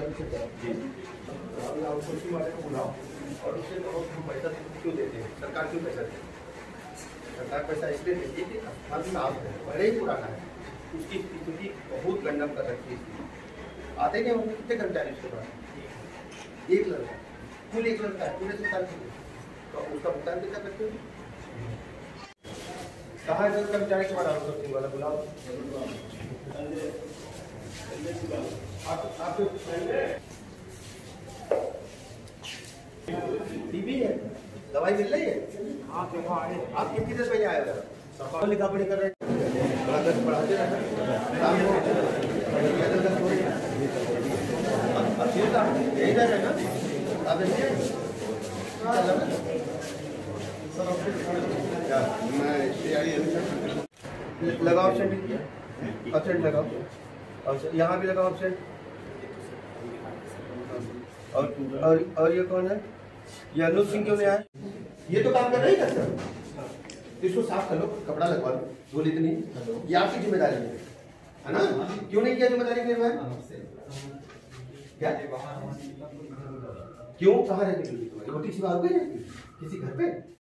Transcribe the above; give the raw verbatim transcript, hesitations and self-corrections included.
जी अभी आउटसोर्सिंग वाले को बुलाओ और उससे कहो हम पैसा क्यों देते हैं, सरकार क्यों पैसा देती है। सरकार पैसा इसलिए देती है कि अस्पताल साफ है, बड़े ही पुराना है, उसकी स्थिति बहुत गंडम कर रखी है। आते नहीं होंगे कितने कर्मचारी उसके पास, एक लड़का कुल एक लड़का है पूरे अस्पताल के लिए, तो उसका भुगतान कितना करते हो। कहाँ है कर्मचारी के बाद आउटसोर्सिंग वाला बुलाओ। आप आप टीबी है, दवाई मिल रही है। आप कितनी देर पहले आए हो, लिखा पढ़ी कर रहे हैं, पढ़ाते लगाओ ऑप्शन, ऑप्शन लगाओ, और यहाँ भी लगाओ ऑप्शन। और और और ये कौन है, ये अनुज सिंह क्यों नहीं आया, ये तो काम कर रही है सर, इसको साफ कर लो, कपड़ा लगवा लो, बोल इतनी ये आपकी जिम्मेदारी है, है ना। क्यों नहीं किया जिम्मेदारी के मैं क्या क्यों, कहाँ रहती है रोटी सिवा किसी घर पे।